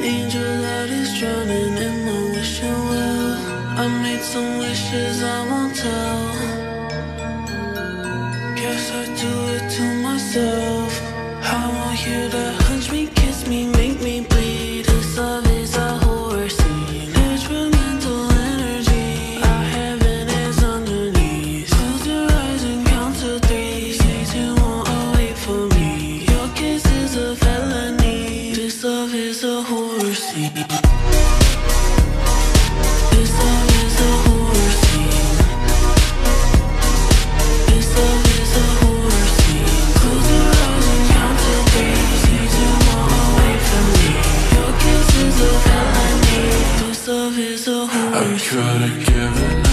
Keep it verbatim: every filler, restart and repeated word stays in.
angel that is drowning in my wishing well. I made some wishes I won't tell. Guess I do it to myself. I want you to hunch me, kiss me, make me bleed. This love is a horror scene. Detrimental energy. Our heaven is underneath. Close your eyes and count to three. Satan won't wait for me. Your kiss is a felony. This love is a horror scene. This love is a horror scene. This love is a horror scene. Close your eyes and count to three. Satan won't wait for me. Your kiss is a felony. This love is a horror scene. I try to give it